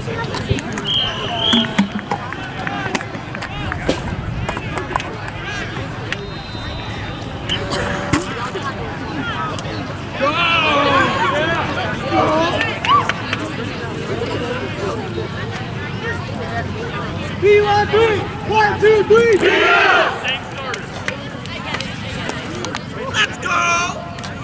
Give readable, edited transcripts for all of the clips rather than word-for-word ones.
B1, 1, 2, 3. Yeah! Same starters. Let's go!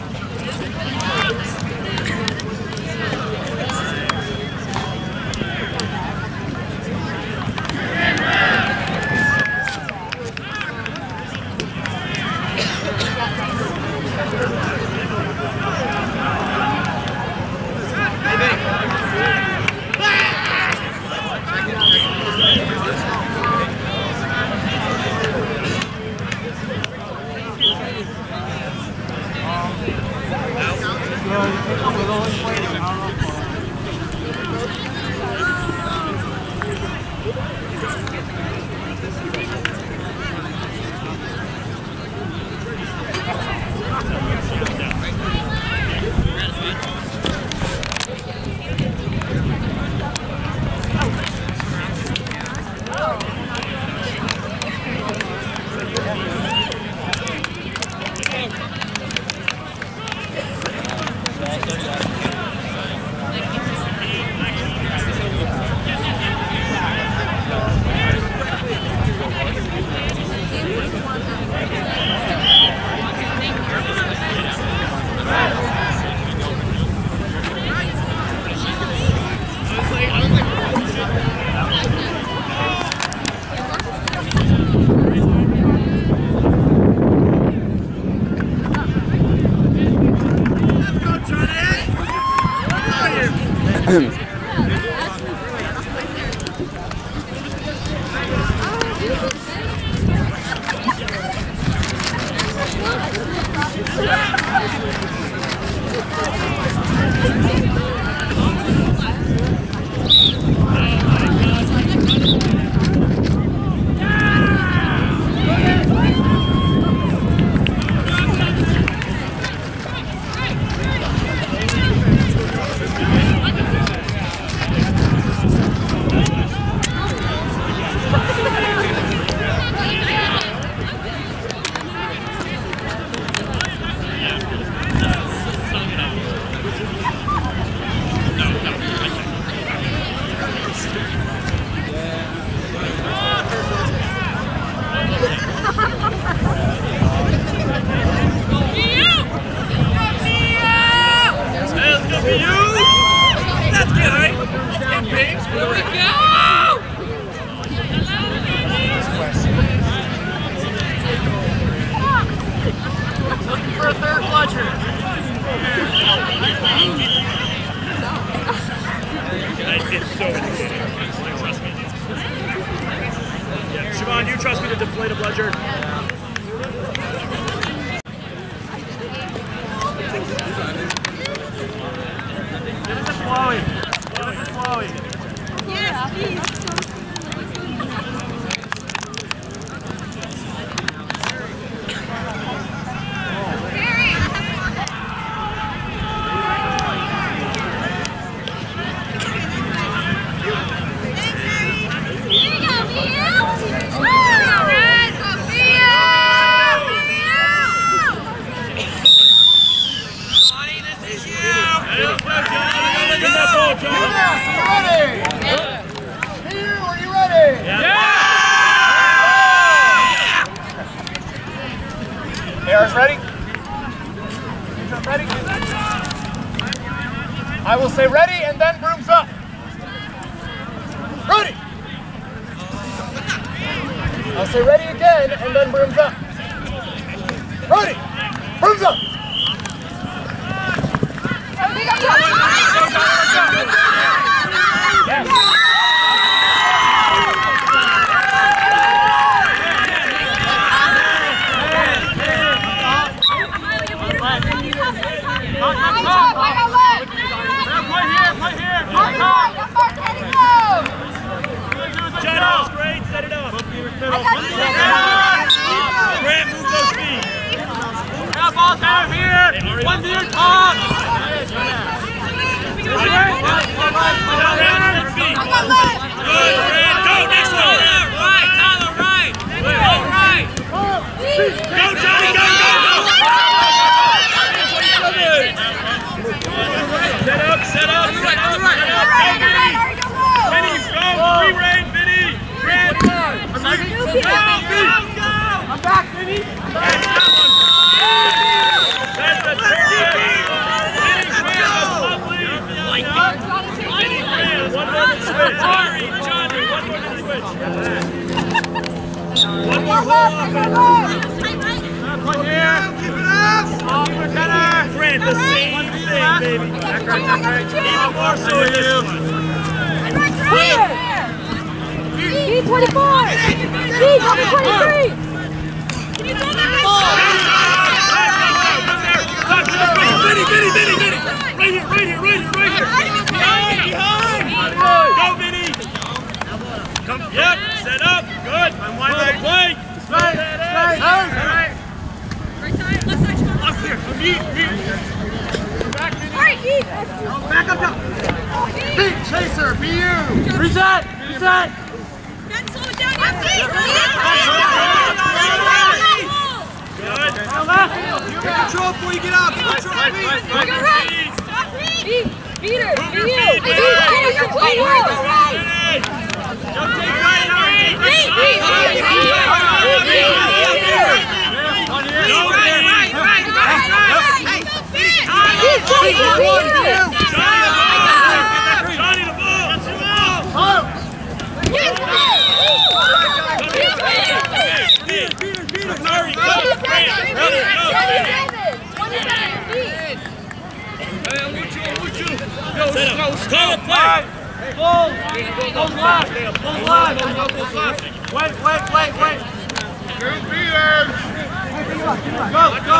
It's so intimidating. Trust me. Yeah, Siobhan, you trust me to deflate a bludger? Give it to Chloe. Give it to Chloe. Yes, please. Amherst, ready? Ready? I will say ready and then brooms up. Ready! I'll say ready again and then brooms up. Ready! Brooms up! Yes. Great, set it up. Grant, move those feet. Now ball down here. One to your top. Now round your feet. baby. Back right. Even more so in this one. D24! D23! Can you throw that Vinny! Right here! Behind! Go, Vinny! Come, yep, set up, good. I'm wide right. Play. Straight. Right. Up here, meet. Back, Vinny. All right, Heath! Back up, down. Pete, Chaser, be you. Reset! Ben, slow it down. Good. Get control before you get out. Get control, Pete. Peter, be you! Right. Don't take right. Johnny, the ball. Hurry, go. Call it play. Full left. Wait. Go.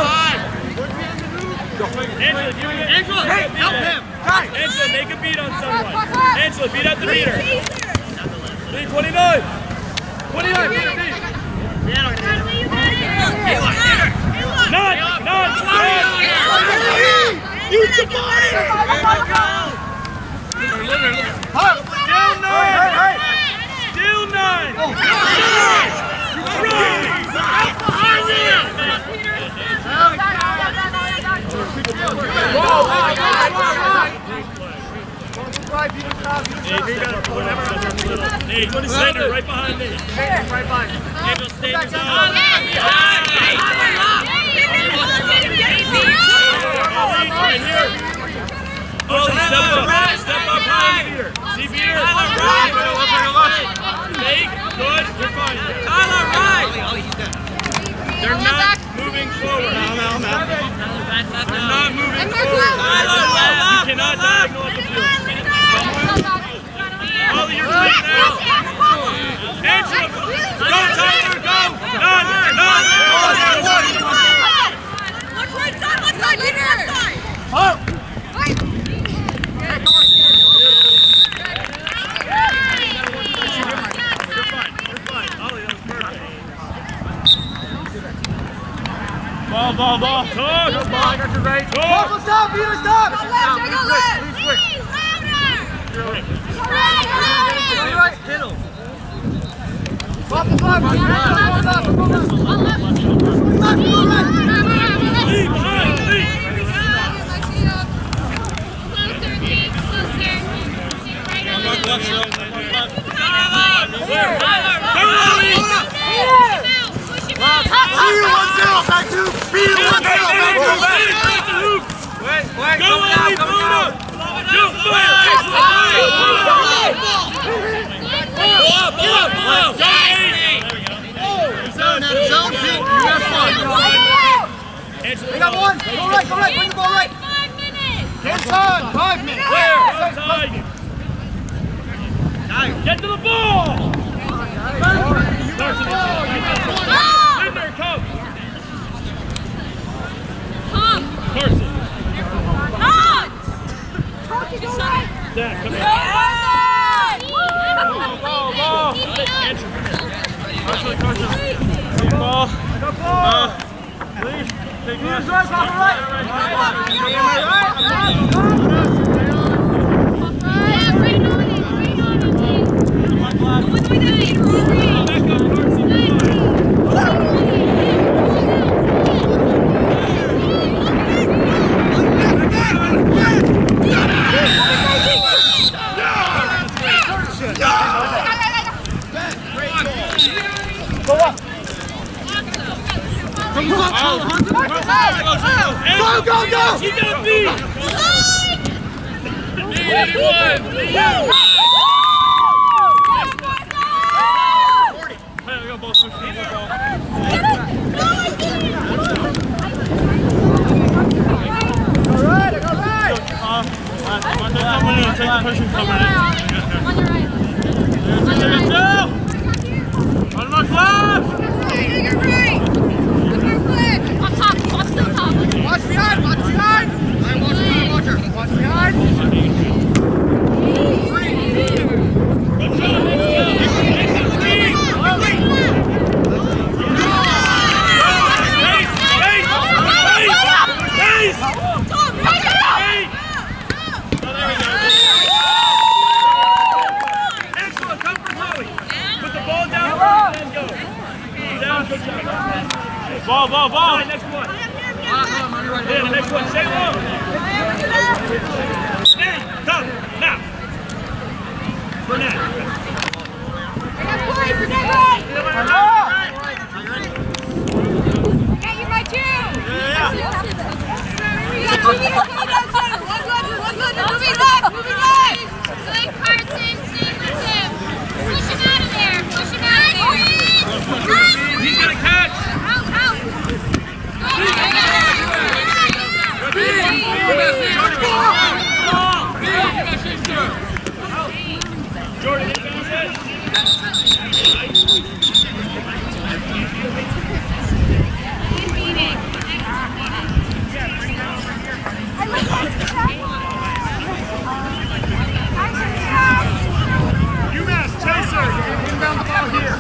Angela, help him. Angela, make a beat on someone. Angela, beat up the meter. 29. 29, beat. None. You can buy it. Still 9. Center, right behind me. Right behind. Angel, stay in the zone. Right here. Ollie, step up behind here. See here. Take, good, you're fine. Tyler, right! They're not moving forward. They're not moving forward. You cannot diagonal at the field. Ollie, you're clean now. Angela, go Tyler, go! None! Let's right side, Peter! Ball. Talk. I got your right. Talk. Stop, Peter, stop! Go left, go left! Please switch. Right. Middle. Off the flag. Lead behind, lead. Back to speed. Wait. Go, Ollie, Buddha. Go, fire. Zone, Pete. You got one. They got one. Go right. Bring the ball right. 5 minutes. Inside. 5 minutes. Where? Outside. Get to the ball. Carson, in there, come. Carson. Zach, come here. Ball. Andrew, come here. Carson. Take ball. Please. Take ball. Go! She got beat! All right. Someone else, take the person covering it. On your right. On my left! You're right. On top, on still top. Watch behind, watch behind! Watch behind, watcher. Watch behind! Ball. Next one. Yeah, the next one. Stay long. Hey, come. Now. Burnett. Yeah, you're right too. Yeah. Moving left. Good, Carson. Stay with him. Push him out of there. He's gonna catch. Out. Jordan, Umass, chaser. Inbound the ball here.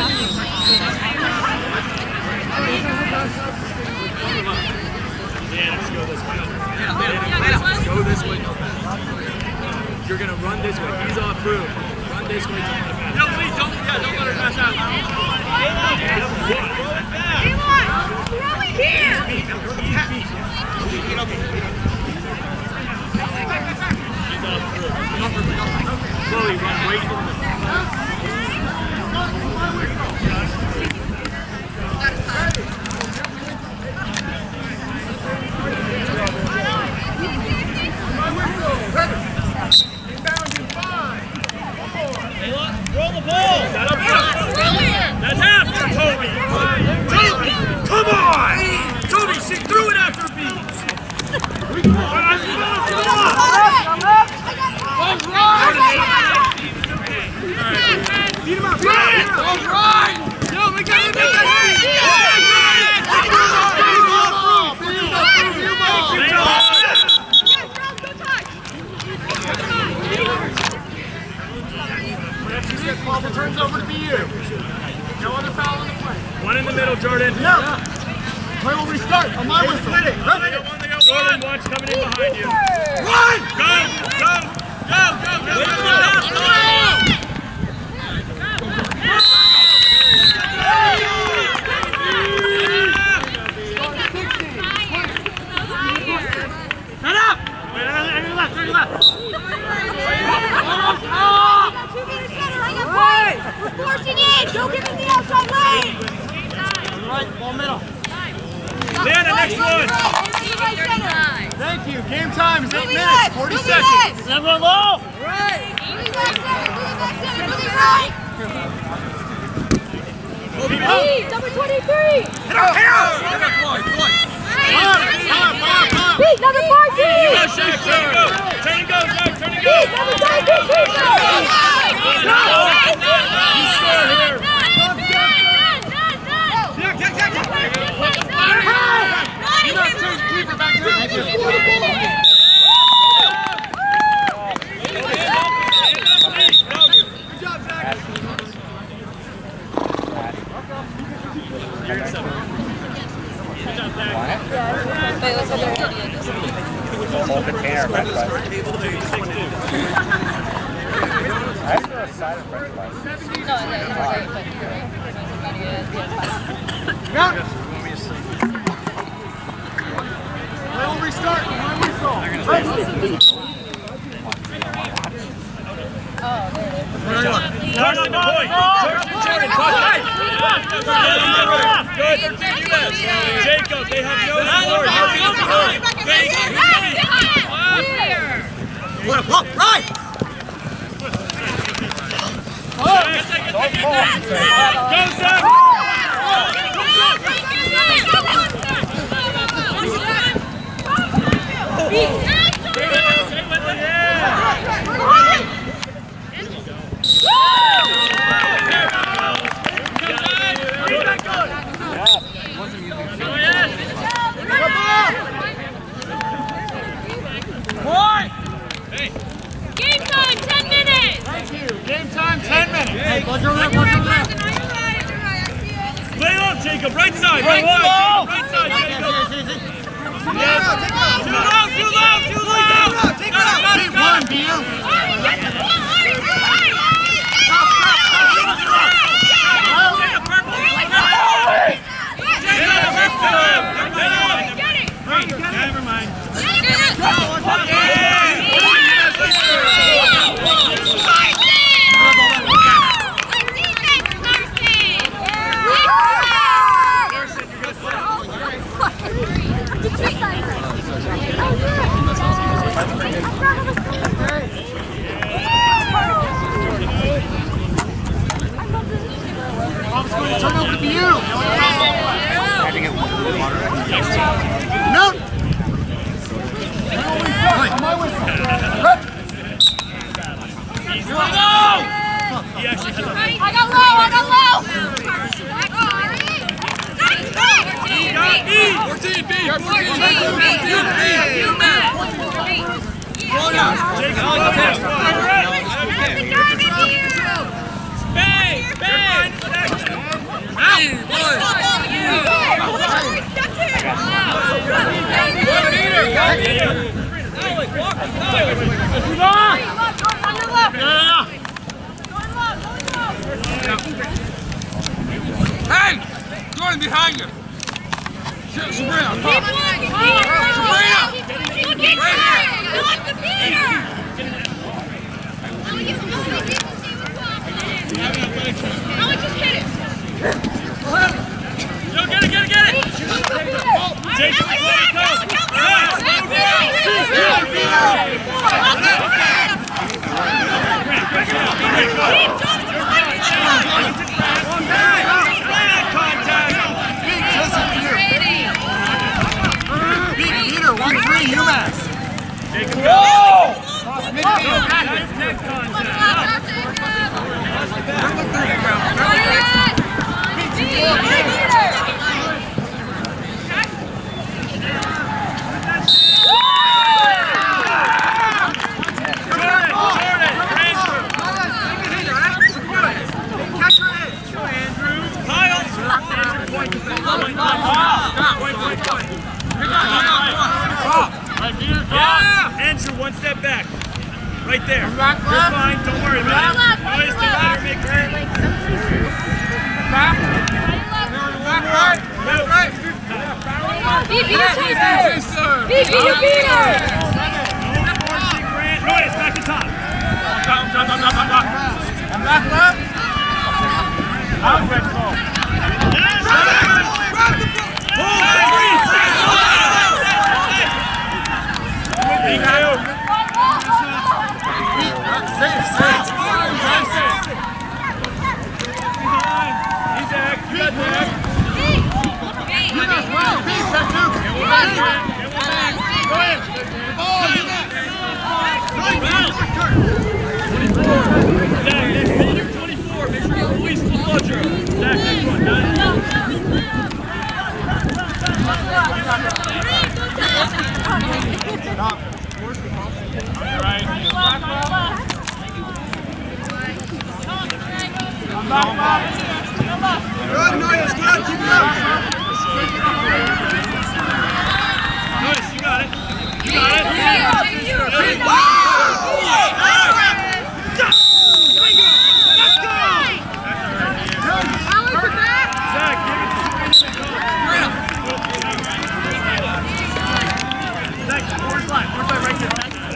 Yeah, let's go this way. Go this way. You're gonna run this way. He's off through. Run this way. No, please don't let her pass out. Slowly run, wait. Roll the ball! That's after Toby! Come on! Toby, she threw it after Beats! Beat him up! Yo, we got it! Ball turns over to be you. No other foul in the play. One in the middle, Jordan. No. Play will restart. On my whistle. Jordan, watch coming in behind you. Run! Go! Head up! Wait, on your left. We're forcing it! Don't give him the outside lane! Right, ball middle. Leanna, next one! Thank you. Game time is 8 minutes, 40 seconds. Everyone low! Right. Moving right! Number 23! Hit him! Pete, number 14! Go, Shaq, turn and go! Turn and go, Shaq, turn and go! Pete, number 22! You score here! You must change the keeper back there. Good job, Zach. You're in 7. Good job, Zach. Wait, let's have their Whole container of french fries. I have a side of french fries. Play will restart. My whistle. Turn on the point! Jordan, good. Jacob, they have no support. Right! Go, Sam! Hey, punch over there, punch over there. Play up, Jacob. Right side. Right side. Right side, Jacob. Too low, too low, too low. Take it out. Beat one, BU. Never mind. Turn over to BU. No. He actually has a... I got low, I got low! 14 B. Hey! Jordan behind you! Sabrina! Peter, 1-3, Umass. Go! Andrew, one step back. Right there. You're fine. Don't worry about it. Noise, do better, make turn. Back. Right. Beat Peter, Chaser! Beat Peter! Noise, back to top. Back left. Out, red ball. Good, Noise, good, keep it up. Notice, you got it. You got it. Zach, give it to Zach, forward slide right there.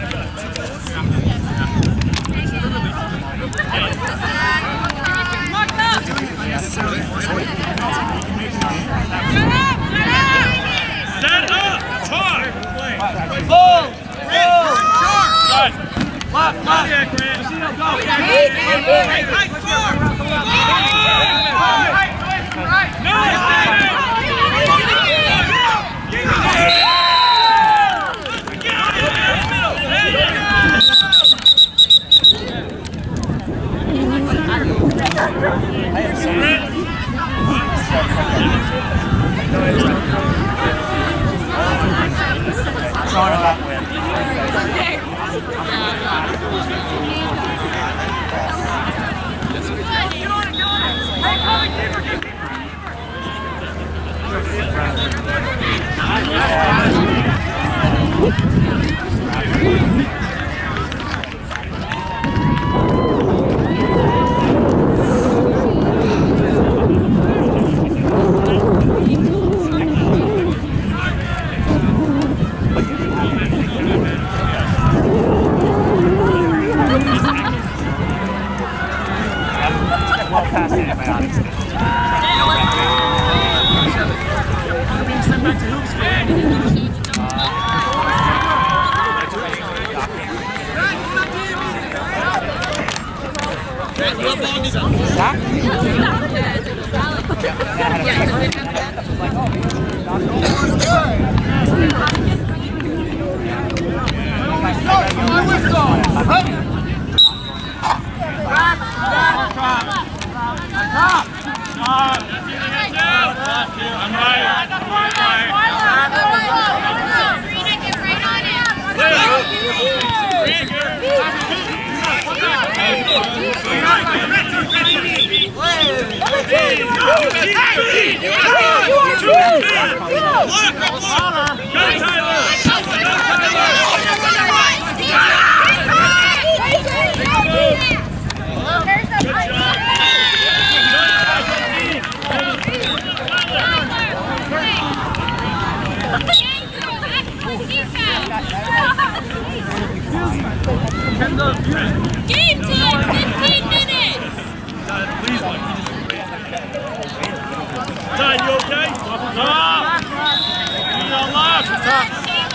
Set up! Talk! Boom! Left, left! Yeah, Grant. Game time, 15 minutes! Ty, you okay? Stop! He's on left. Stop.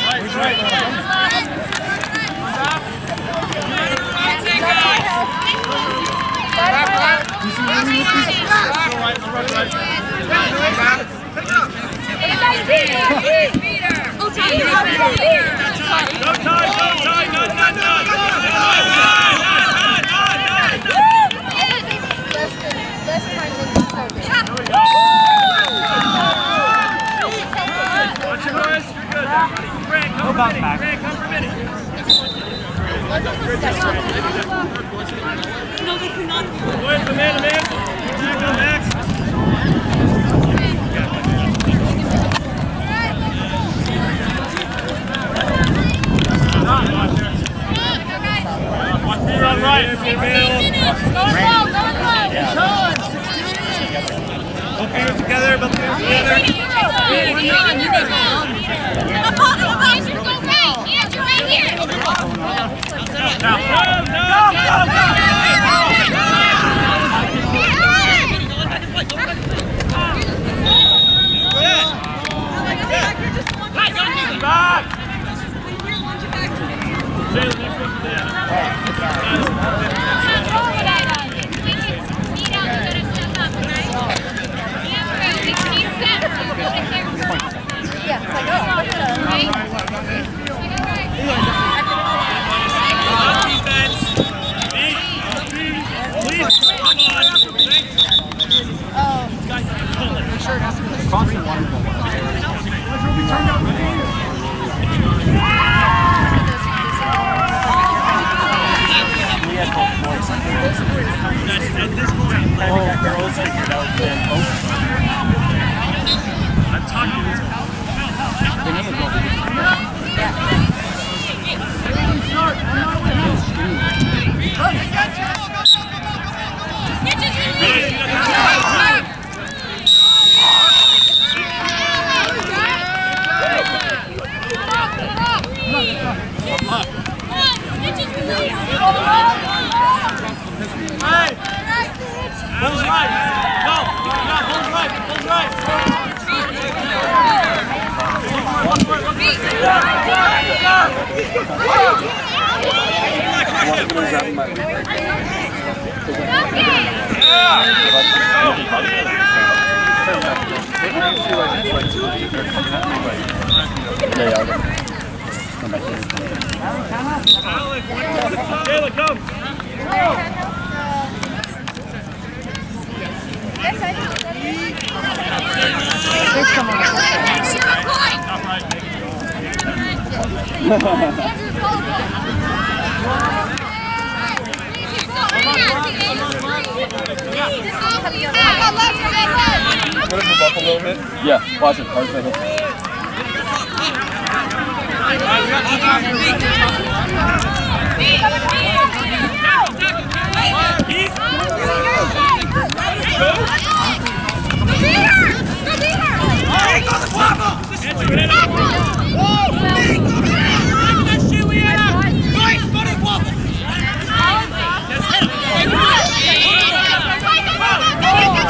Grant, come for a minute. Boys, the man, Back on Max. Watch me run right. Both hands together, both hands together. At this point, all girls figured out that I'm talking to Bull's right. Go. Yeah, Bull's right. Bull's right. Taylor, come. Want to move up a little bit? Yeah, watch it. Hard middle. Go!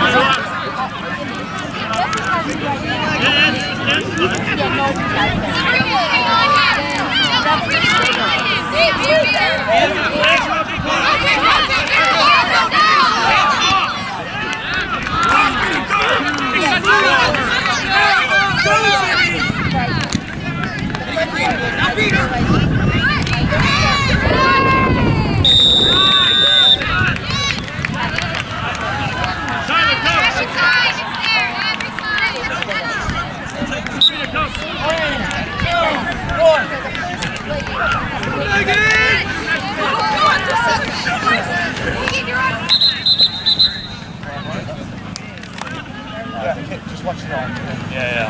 Just watch it on. Yeah.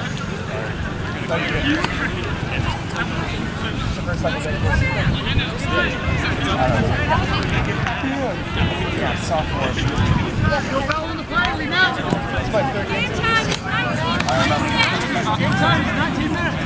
Yeah, sophomore. No foul on the play, leave out. That's my third game. Game time is 19 minutes.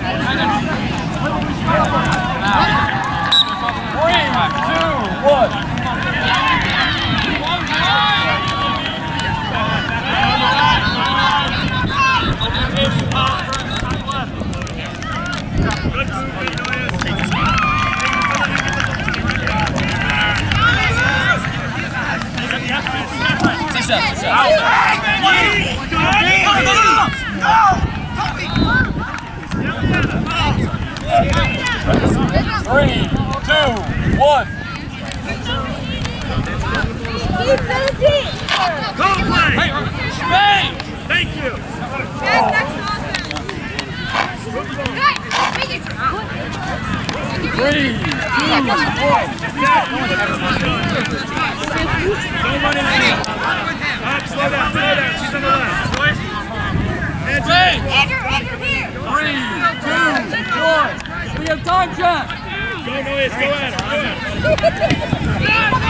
3, 2, 1. We have time, Jack. Go, Noyes, go at her.